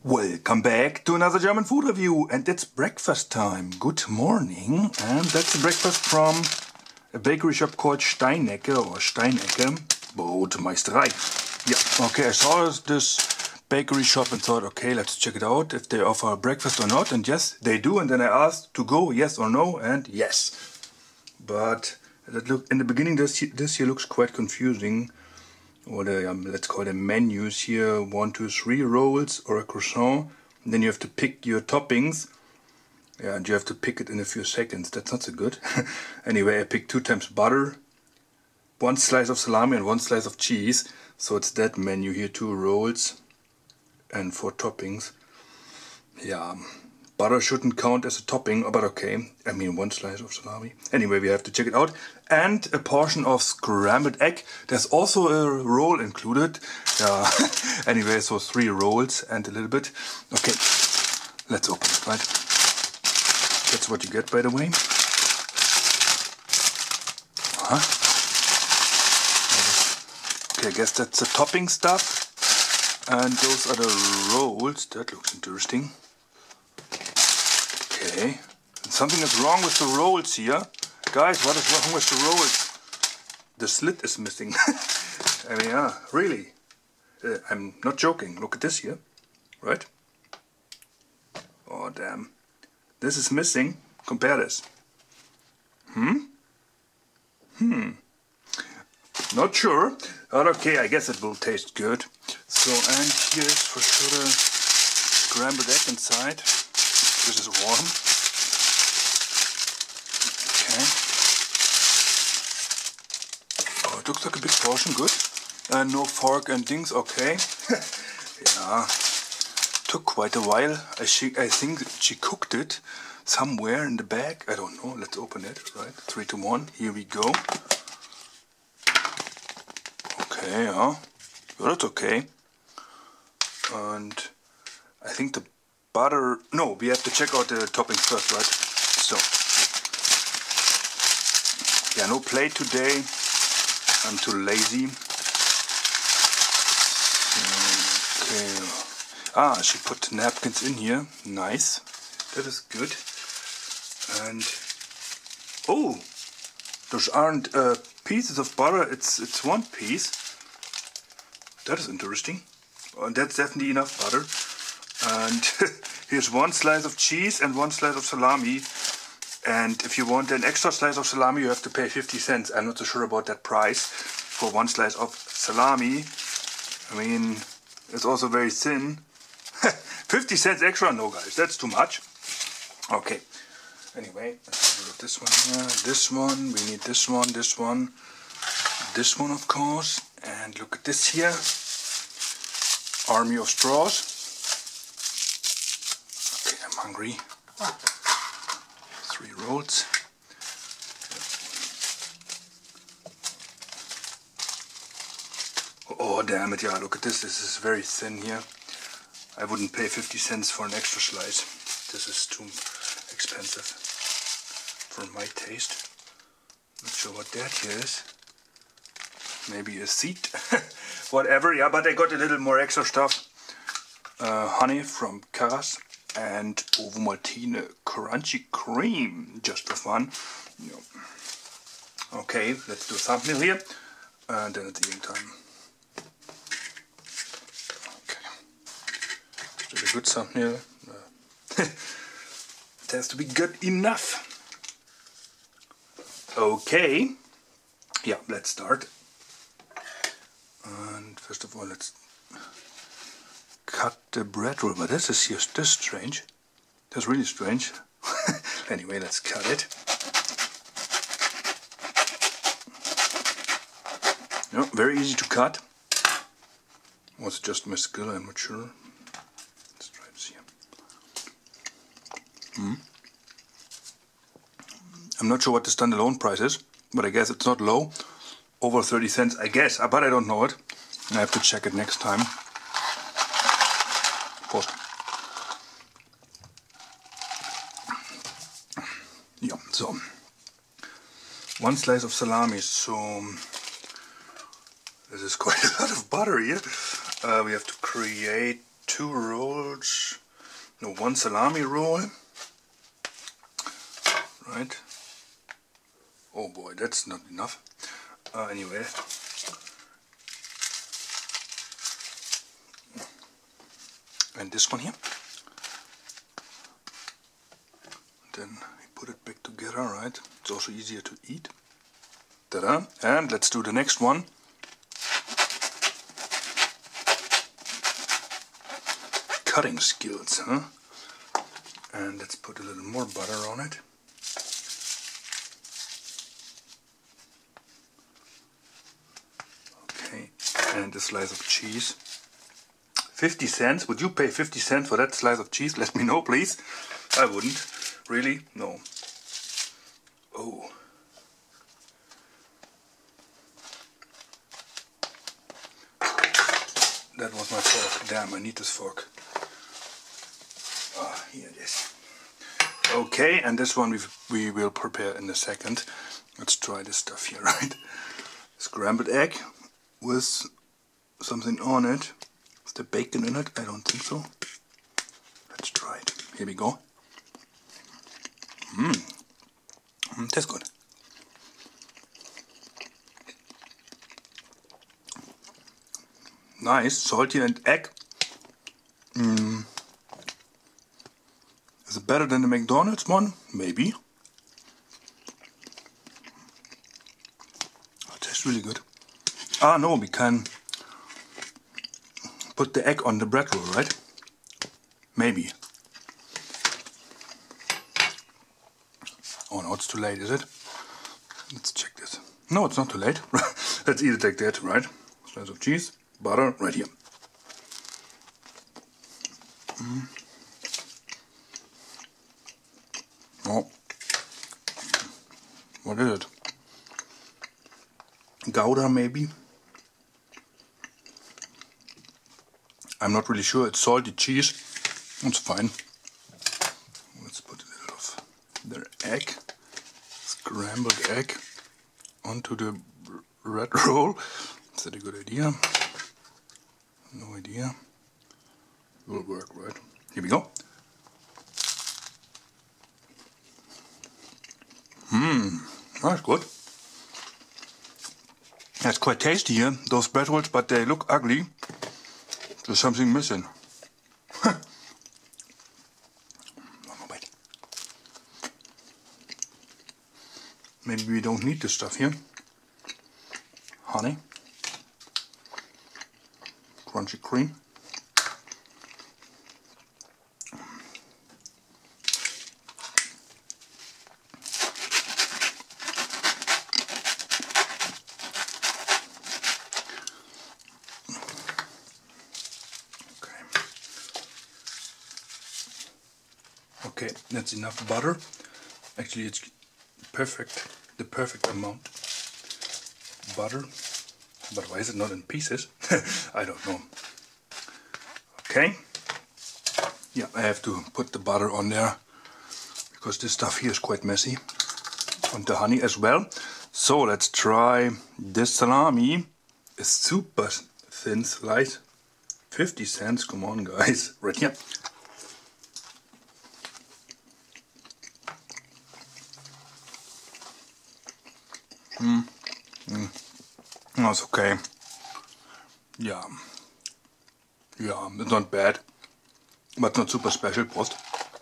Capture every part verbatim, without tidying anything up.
Welcome back to another German food review, and it's breakfast time. Good morning, and that's the breakfast from a bakery shop called Steinecke or Steinecke Brotmeisterei. Yeah, okay, I saw this bakery shop and thought, okay, let's check it out if they offer breakfast or not, and yes, they do. And then I asked to go, yes or no, and yes. But that look in the beginning, this this here looks quite confusing. Or the, um, let's call them menus here, one, two, three rolls or a croissant. And then you have to pick your toppings. Yeah, and you have to pick it in a few seconds. That's not so good. Anyway, I picked two times butter, one slice of salami and one slice of cheese. So it's that menu here, two rolls and four toppings. Yeah, butter shouldn't count as a topping, but okay. I mean, one slice of salami. Anyway, we have to check it out. And a portion of scrambled egg. There's also a roll included. Yeah. Anyway, so three rolls and a little bit. Okay, let's open it, right? That's what you get, by the way. Huh? Okay, I guess that's the topping stuff. And those are the rolls. That looks interesting. Okay. Something is wrong with the rolls here. Guys, what is wrong with the rolls? The slit is missing. I mean, yeah, really. Uh, I'm not joking. Look at this here. Right? Oh, damn. This is missing. Compare this. Hmm? Hmm. Not sure. But okay, I guess it will taste good. So, and here's for sure the scrambled egg inside. This is warm. Okay. Oh, it looks like a big portion, good. And uh, no fork and things, okay. Yeah, took quite a while. I, she, I think she cooked it somewhere in the bag. I don't know, let's open it, right? Three to one, here we go. Okay, yeah, well, that's okay. And I think the butter, no, we have to check out the toppings first, right? So, yeah, no plate today. I'm too lazy. Okay. Ah, she put napkins in here. Nice. That is good. And oh, those aren't uh, pieces of butter. It's it's one piece. That is interesting. And that's definitely enough butter. And here's one slice of cheese and one slice of salami. And if you want an extra slice of salami, you have to pay fifty cents. I'm not so sure about that price for one slice of salami. I mean, it's also very thin. fifty cents extra? No, guys, that's too much. Okay. Anyway, let's have a look at this one here. This one, we need this one, this one, this one, of course. And look at this here. Army of straws. Okay, I'm hungry. Three rolls. Oh, damn it, yeah, look at this. This is very thin here. I wouldn't pay fifty cents for an extra slice. This is too expensive for my taste. Not sure what that here is. Maybe a seed. Whatever, yeah, but I got a little more extra stuff. Uh, honey from Karas. And Ovomaltine crunchy cream, just for fun. Yeah. Okay, let's do a thumbnail here, and then at the end time. Okay, still a good thumbnail. Uh, it has to be good enough. Okay, yeah, let's start. And first of all, let's cut the bread roll, but this is just this strange. That's really strange. Anyway, let's cut it. No, very easy to cut. Was it just my skill? I'm not sure. Let's try this here. Hmm. I'm not sure what the standalone price is, but I guess it's not low. Over thirty cents, I guess, but I don't know it. I have to check it next time. Prost. Yeah, so one slice of salami, so this is quite a lot of butter here. Uh, we have to create two rolls, no, one salami roll, right? Oh boy, that's not enough. Uh, anyway, and this one here. Then we put it back together, right? It's also easier to eat. Ta-da! And let's do the next one. Cutting skills, huh? And let's put a little more butter on it. Okay, and a slice of cheese. fifty cents? Would you pay fifty cents for that slice of cheese? Let me know, please. I wouldn't. Really? No. Oh. That was my fork. Damn, I need this fork. Ah, here it is. Okay, and this one we we will prepare in a second. Let's try this stuff here, right? Scrambled egg with something on it. Is there bacon in it? I don't think so. Let's try it. Here we go. Mmm. Mm, tastes good. Nice, salty and egg. Mm. Is it better than the McDonald's one? Maybe. Oh, it tastes really good. Ah, no, we can put the egg on the bread roll, right? Maybe. Oh no, it's too late, is it? Let's check this. No, it's not too late. Let's eat it like that, right? Slice of cheese, butter, right here. Mm. Oh. What is it? Gouda, maybe? I'm not really sure. It's salty cheese. It's fine. Let's put a little of the egg, scrambled egg, onto the bread roll. Is that a good idea? No idea. Will work, right? Here we go. Mmm, that's good. That's quite tasty here, those bread rolls, but they look ugly. There's something missing. One more bite. Maybe we don't need this stuff here. Honey. Crunchy cream. Okay, that's enough butter. Actually, it's perfect, the perfect amount of butter. But why is it not in pieces? I don't know. Okay. Yeah, I have to put the butter on there because this stuff here is quite messy. And the honey as well. So let's try this salami. A super thin slice. fifty cents, come on guys. Right here. Mm. Mm. That's okay. Yeah. Yeah, it's not bad. But not super special. Prost.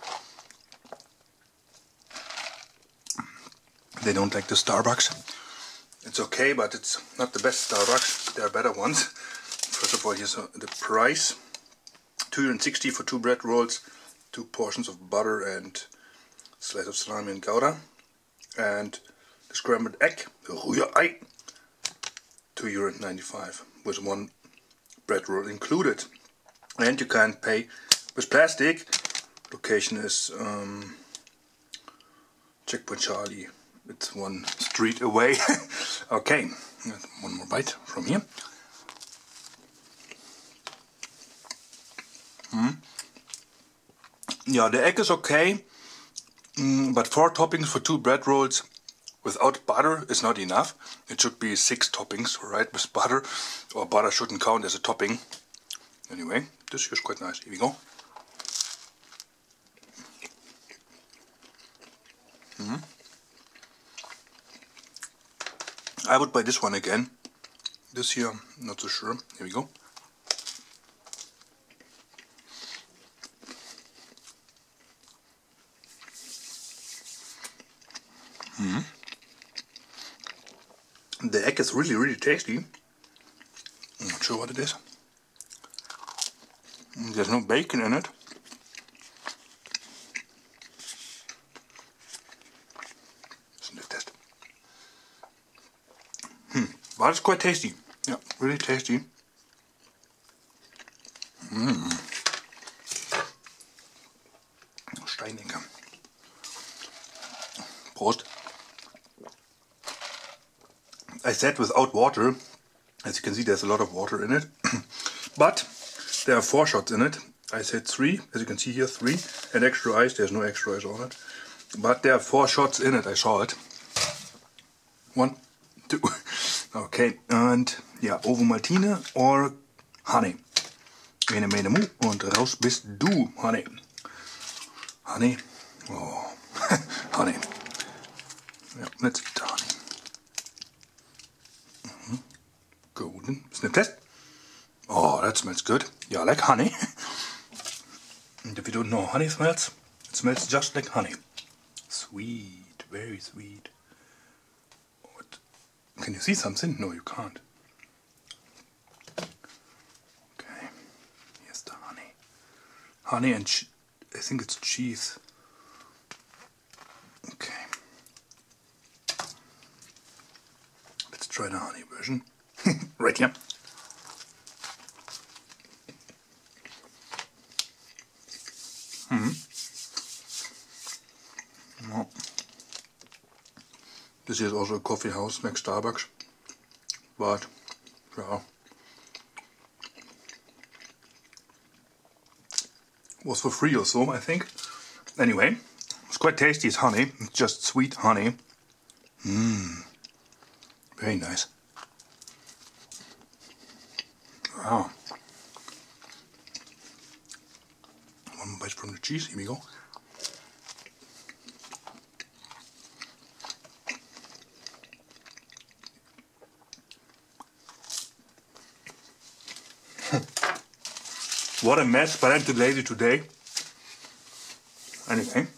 They don't like the Starbucks. It's okay, but it's not the best Starbucks. There are better ones. First of all, here's the price. two euro sixty for two bread rolls, two portions of butter and slice of salami and gouda. And the scrambled egg, the rührei, two euro ninety-five with one bread roll included. And you can't pay with plastic. Location is um, Checkpoint Charlie. It's one street away. Okay, one more bite from here. Mm. Yeah, the egg is okay, mm, but four toppings for two bread rolls without butter is not enough. It should be six toppings, right, with butter, or butter shouldn't count as a topping. Anyway, this here is quite nice. Here we go. Mm-hmm. I would buy this one again. This here, not so sure. Here we go. Mm-hmm. The egg is really, really tasty. I'm not sure what it is. There's no bacon in it. Isn't it test? Hmm. But it's quite tasty. Yeah, really tasty. Mm. Steinecker. Prost. I said without water. As you can see, there's a lot of water in it. But there are four shots in it. I said three, as you can see here, three. And extra ice, there's no extra ice on it. But there are four shots in it, I saw it. One, two. Okay, and ja, Ovomaltine or Honey. Ene, mene, mu und raus bist du, Honey. Honey. Oh, Honey. Ja, let's eat the honey. Mm-hmm. Golden. Sniff test. Oh, that smells good. Yeah, I like honey. And if you don't know how honey smells, it smells just like honey. Sweet, very sweet. What? Can you see something? No, you can't. Okay, here's the honey. Honey and che I think it's cheese. Okay. Let's try the honey version. Right here. Hmm. Well, this is also a coffee house next Starbucks, but yeah, was for free or so, I think. Anyway, it's quite tasty. It's honey. It's just sweet honey. Mmm, very nice. Wow. One bite from the cheese. Here we go. What a mess, but I'm too lazy today. Anyway.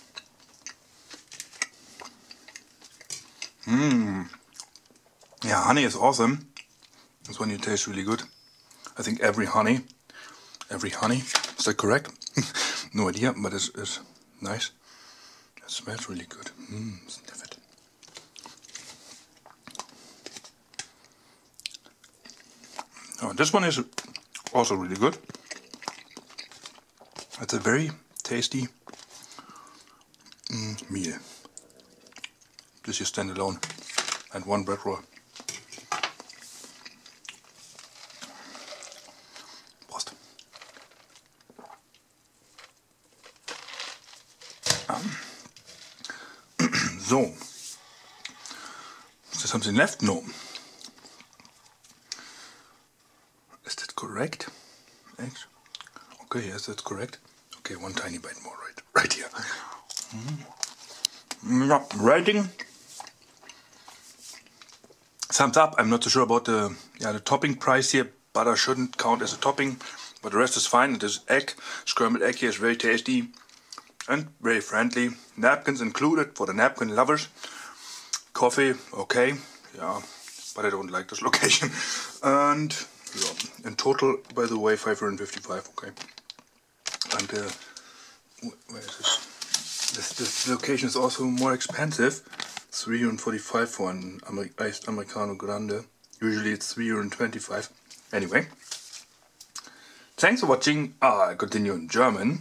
Mmm. Yeah, honey is awesome. This one you taste really good. I think every honey, every honey, is that correct? No idea, but it's, it's nice. It smells really good. Mmm, sniff it. Oh, this one is also really good. It's a very tasty mm, meal. This is standalone and one bread roll. Prost. Um. So. Is there something left? No. Is that correct? Okay, yes, that's correct. Okay, one tiny bite more, right, right here. Mm. Yeah, rating. Thumbs up. I'm not so sure about the yeah the topping price here. Butter shouldn't count as a topping, but the rest is fine. It is egg, scrambled egg here is very tasty and very friendly. Napkins included for the napkin lovers. Coffee, okay, yeah, but I don't like this location. And yeah, in total, by the way, five hundred fifty-five. Okay. And uh, where is this? this? This location is also more expensive. three hundred forty-five for an Amer iced Americano Grande. Usually it's three hundred twenty-five. Anyway, thanks for watching. Ah, I continue in German.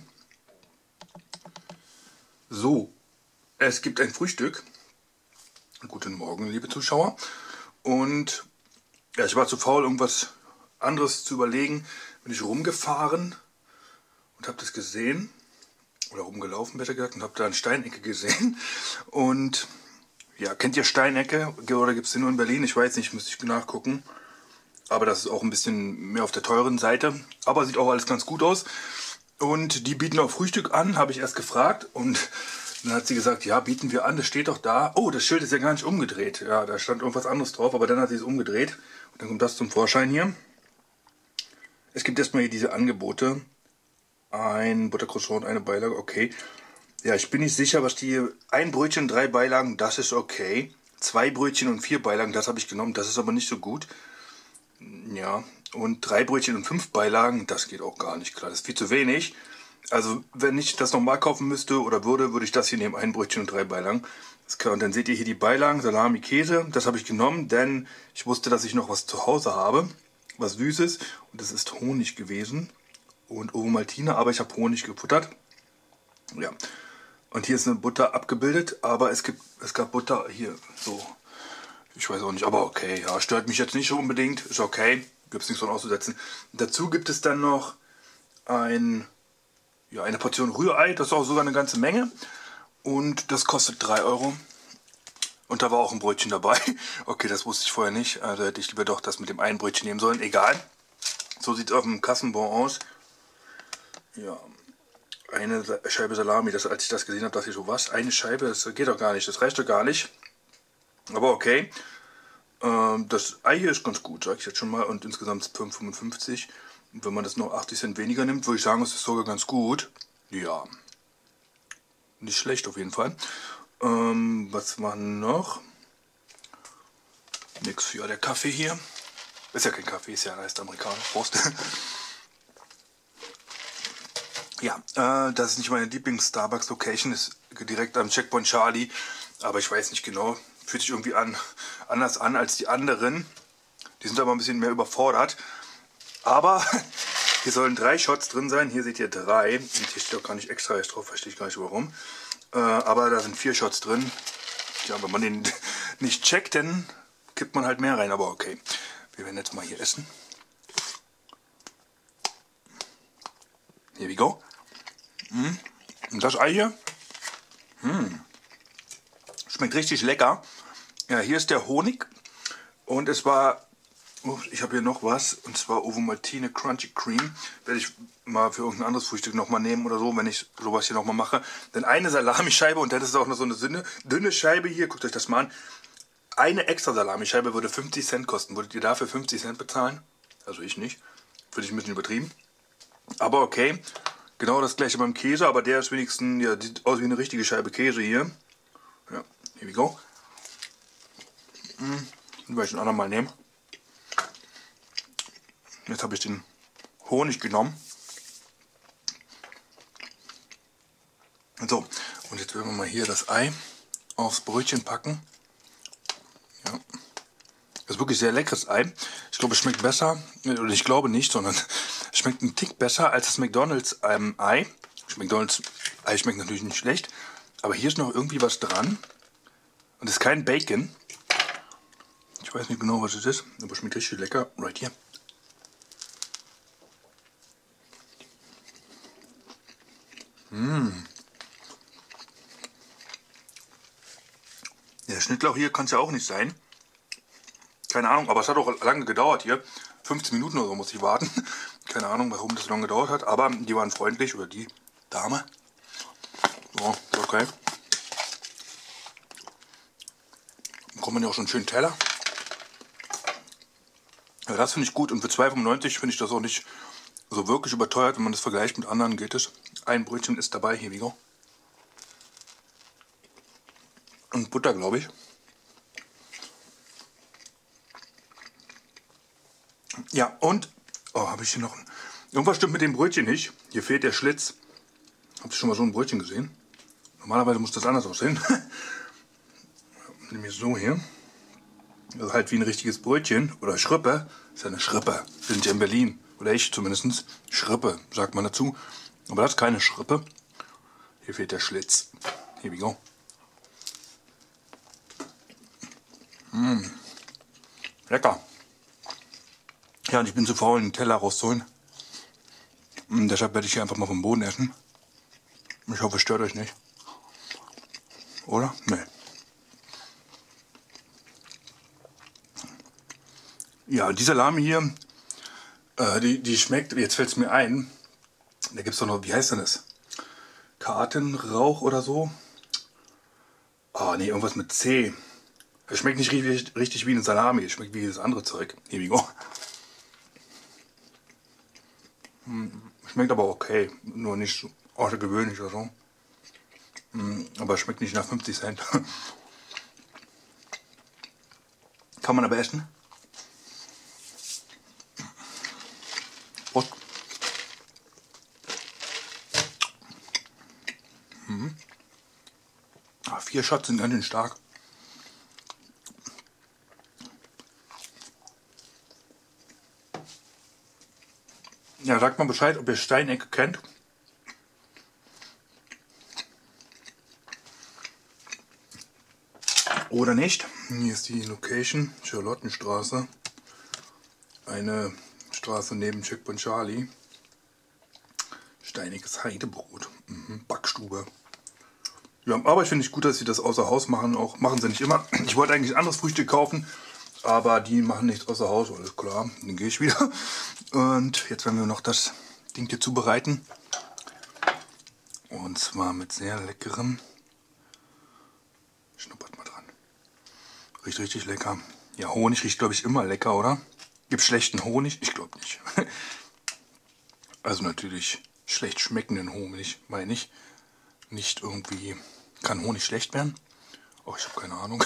So, es gibt ein Frühstück. Guten Morgen, liebe Zuschauer. Und ja, ich war zu faul, irgendwas anderes zu überlegen. Bin ich rumgefahren und habe das gesehen, oder rumgelaufen besser gesagt, und habe da eine Steinecke gesehen. Und ja, kennt ihr Steinecke? Oder gibt es die nur in Berlin? Ich weiß nicht, müsste ich nachgucken. Aber das ist auch ein bisschen mehr auf der teuren Seite. Aber sieht auch alles ganz gut aus. Und die bieten auch Frühstück an, habe ich erst gefragt. Und dann hat sie gesagt, ja, bieten wir an, das steht doch da. Oh, das Schild ist ja gar nicht umgedreht. Ja, da stand irgendwas anderes drauf, aber dann hat sie es umgedreht. Und dann kommt das zum Vorschein hier. Es gibt erstmal hier diese Angebote. Ein Buttercroissant, eine Beilage, okay. Ja, ich bin nicht sicher, was die... Ein Brötchen, drei Beilagen, das ist okay. Zwei Brötchen und vier Beilagen, das habe ich genommen. Das ist aber nicht so gut. Ja, und drei Brötchen und fünf Beilagen, das geht auch gar nicht klar. Das ist viel zu wenig. Also, wenn ich das nochmal kaufen müsste oder würde, würde ich das hier nehmen. Ein Brötchen und drei Beilagen. Das kann, und dann seht ihr hier die Beilagen, Salami, Käse. Das habe ich genommen, denn ich wusste, dass ich noch was zu Hause habe. Was Süßes. Und das ist Honig gewesen. Und Ovomaltine, aber ich habe Honig gefuttert. Ja. Und hier ist eine Butter abgebildet, aber es gibt, es gab Butter hier so. Ich weiß auch nicht, aber okay, ja, stört mich jetzt nicht so unbedingt, ist okay, gibt es nichts dran auszusetzen. Dazu gibt es dann noch ein, ja, eine Portion Rührei, das ist auch sogar eine ganze Menge. Und das kostet drei Euro. Und da war auch ein Brötchen dabei. Okay, das wusste ich vorher nicht, also hätte ich lieber doch das mit dem einen Brötchen nehmen sollen, egal. So sieht es auf dem Kassenbon aus. Ja. Eine Scheibe Salami, das, als ich das gesehen habe, dachte ich so, was? Eine Scheibe? Das geht doch gar nicht, das reicht doch gar nicht. Aber okay. Ähm, das Ei hier ist ganz gut, sage ich jetzt schon mal. Und insgesamt fünf Euro fünfundfünfzig. Und wenn man das noch achtzig Cent weniger nimmt, würde ich sagen, es ist sogar ganz gut. Ja. Nicht schlecht auf jeden Fall. Ähm, was war noch? Nix. Ja, der Kaffee hier. Ist ja kein Kaffee, ist ja ein heißt Amerikaner. Prost. Ja, äh, das ist nicht meine Lieblings-Starbucks-Location, ist direkt am Checkpoint Charlie, aber ich weiß nicht genau, fühlt sich irgendwie an, anders an als die anderen. Die sind aber ein bisschen mehr überfordert, aber hier sollen drei Shots drin sein, hier seht ihr drei, und hier steht auch gar nicht extra drauf, verstehe ich gar nicht warum, äh, aber da sind vier Shots drin. Ja, wenn man den nicht checkt, dann kippt man halt mehr rein, aber okay. Wir werden jetzt mal hier essen. Here we go. Mm. Und das Ei hier mm. schmeckt richtig lecker. Ja, hier ist der Honig. Und es war, oh, ich habe hier noch was, und zwar Ovomaltine Crunchy Cream. Werde ich mal für irgendein anderes Frühstück nochmal nehmen oder so, wenn ich sowas hier nochmal mache. Denn eine Salamischeibe, und das ist auch noch so eine dünne, dünne Scheibe hier, guckt euch das mal an. Eine extra Salamischeibe würde fünfzig Cent kosten. Würdet ihr dafür fünfzig Cent bezahlen? Also ich nicht. Finde ich ein bisschen übertrieben. Aber okay, genau das gleiche beim Käse, aber der ist wenigstens, ja, sieht aus wie eine richtige Scheibe Käse hier. Ja, here we go. Hm, den werde ich ein andermal nehmen. Jetzt habe ich den Honig genommen. So, und jetzt werden wir mal hier das Ei aufs Brötchen packen. Ja. Das ist wirklich sehr leckeres Ei. Ich glaube, es schmeckt besser, oder ich glaube nicht, sondern es schmeckt einen Tick besser als das McDonald's ähm, Ei. Das McDonald's Ei schmeckt natürlich nicht schlecht, aber hier ist noch irgendwie was dran. Und es ist kein Bacon. Ich weiß nicht genau, was es ist, aber es schmeckt richtig lecker. Right here. Mmh. Der Schnittlauch hier kann es ja auch nicht sein. Keine Ahnung, aber es hat auch lange gedauert hier. fünfzehn Minuten oder so muss ich warten. Keine Ahnung, warum das so lange gedauert hat, aber die waren freundlich, oder die Dame. So, okay. Dann kommt man ja auch schon einen schönen Teller. Ja, das finde ich gut, und für zwei Euro fünfundneunzig finde ich das auch nicht so wirklich überteuert, wenn man das vergleicht mit anderen, geht es. Ein Brötchen ist dabei, hier wie go. Und Butter, glaube ich. Ja, und, oh, habe ich hier noch, irgendwas stimmt mit dem Brötchen nicht. Hier fehlt der Schlitz. Habt ihr schon mal so ein Brötchen gesehen? Normalerweise muss das anders aussehen. Nämlich so hier. Also halt wie ein richtiges Brötchen. Oder Schrippe. Das ist ja eine Schrippe. Wir sind ja in Berlin. Oder ich zumindest. Schrippe, sagt man dazu. Aber das ist keine Schrippe. Hier fehlt der Schlitz. Here we go. Mmh. Lecker. Ja, und ich bin zu faul, einen Teller rauszuholen. Und deshalb werde ich hier einfach mal vom Boden essen. Ich hoffe, es stört euch nicht. Oder? Nee. Ja, die Salami hier, äh, die, die schmeckt, jetzt fällt es mir ein, da gibt es doch noch, wie heißt denn das? Kartenrauch oder so? Ah, nee, irgendwas mit C. Es schmeckt nicht richtig, richtig wie eine Salami, es schmeckt wie das andere Zeug. Here we go. Hm, schmeckt aber okay, nur nicht so außergewöhnlich oder so. Hm, aber schmeckt nicht nach fünfzig Cent. Kann man aber essen. Prost. Mhm. Ah, vier Shots sind ganz schön stark. Ja, sagt mal Bescheid, ob ihr Steinecke kennt. Oder nicht. Hier ist die Location, Charlottenstraße. Eine Straße neben Checkpoint Charlie. Steiniges Heidebrot. Mhm, Backstube. Ja, aber ich finde es gut, dass sie das außer Haus machen. Auch machen sie nicht immer. Ich wollte eigentlich ein anderes Frühstück kaufen, aber die machen nichts außer Haus. Alles klar, dann gehe ich wieder. Und jetzt werden wir noch das Ding hier zubereiten. Und zwar mit sehr leckerem. Schnuppert mal dran. Riecht richtig lecker. Ja, Honig riecht, glaube ich, immer lecker, oder? Gibt es schlechten Honig? Ich glaube nicht. Also natürlich schlecht schmeckenden Honig, meine ich. Nicht irgendwie... Kann Honig schlecht werden? Oh, ich habe keine Ahnung.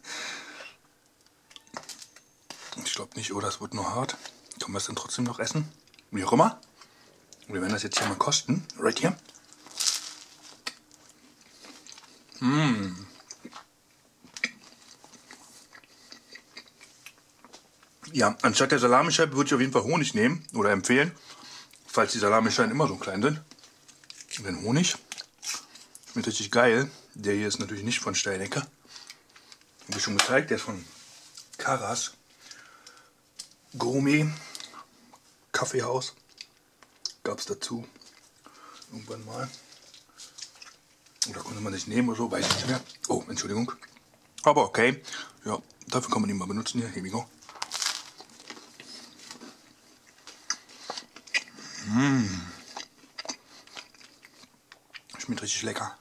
Ich glaube nicht, oder? Es wird nur hart. Können wir es dann trotzdem noch essen? Wie auch immer. Wir werden das jetzt hier mal kosten. Right here. Mmh. Ja, anstatt der Salamischeibe würde ich auf jeden Fall Honig nehmen oder empfehlen. Falls die Salamischeiben immer so klein sind. Den Honig schmeckt richtig geil. Der hier ist natürlich nicht von Steinecke. Habe ich schon gezeigt, der ist von Karas Gourmet Kaffeehaus. Gab es dazu irgendwann mal. Oder konnte man sich nehmen oder so, weiß ich nicht mehr. Oh, Entschuldigung. Aber okay. Ja, dafür kann man ihn mal benutzen hier. Here we go. Mmh. Schmeckt richtig lecker.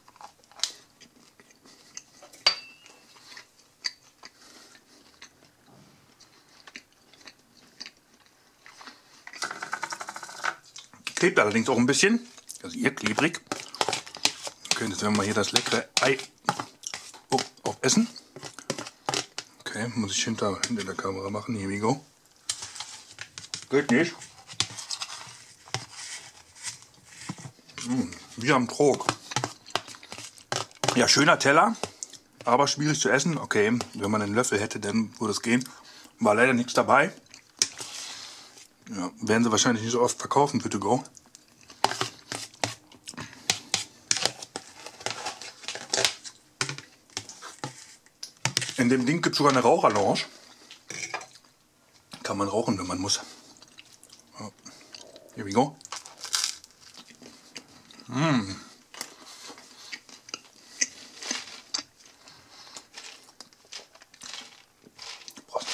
Klebt allerdings auch ein bisschen. Also hier klebrig. Okay, jetzt werden wir hier das leckere Ei oh, aufessen. Okay, muss ich hinter, hinter der Kamera machen. Here we go. Geht nicht. Mmh, wie am Trog. Ja, schöner Teller, aber schwierig zu essen. Okay, wenn man einen Löffel hätte, dann würde es gehen. War leider nichts dabei. Ja, werden sie wahrscheinlich nicht so oft verkaufen für To Go. In dem Ding gibt es sogar eine Raucherlounge. Kann man rauchen, wenn man muss. Ja. Here we go. Mmh. Prost.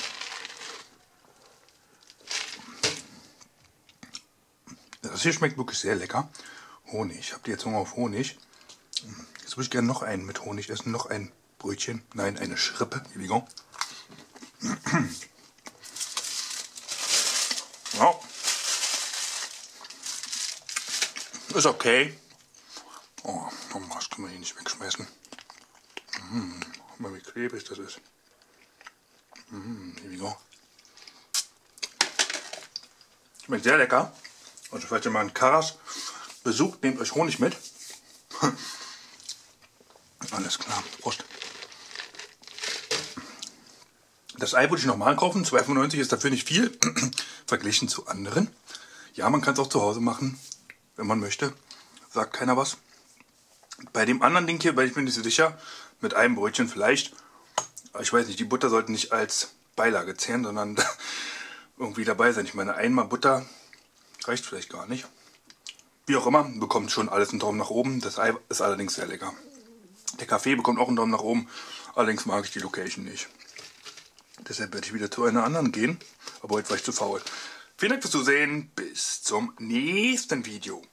Das hier schmeckt wirklich sehr lecker. Honig. Ich habe jetzt Hunger auf Honig. Jetzt würde ich gerne noch einen mit Honig essen. Noch ein Brötchen. Nein, eine Schrippe. Here we go. Ja. Ist okay. Oh, das können wir hier nicht wegschmeißen. Mmh, mal wie klebrig das ist. Mmh, here we go. Schmeckt sehr lecker. Also falls ihr mal einen Karas besucht, nehmt euch Honig mit. Alles klar, Prost. Das Ei würde ich nochmal kaufen. zwei fünfundneunzig ist dafür nicht viel, verglichen zu anderen. Ja, man kann es auch zu Hause machen, wenn man möchte. Sagt keiner was. Bei dem anderen Ding hier, weil ich bin nicht so sicher, mit einem Brötchen vielleicht. Ich weiß nicht, die Butter sollte nicht als Beilage zählen, sondern irgendwie dabei sein. Ich meine, einmal Butter reicht vielleicht gar nicht. Wie auch immer, bekommt schon alles einen Daumen nach oben. Das Ei ist allerdings sehr lecker. Der Kaffee bekommt auch einen Daumen nach oben. Allerdings mag ich die Location nicht. Deshalb werde ich wieder zu einer anderen gehen. aber heute war ich zu faul. Vielen Dank fürs Zusehen, bis zum nächsten Video.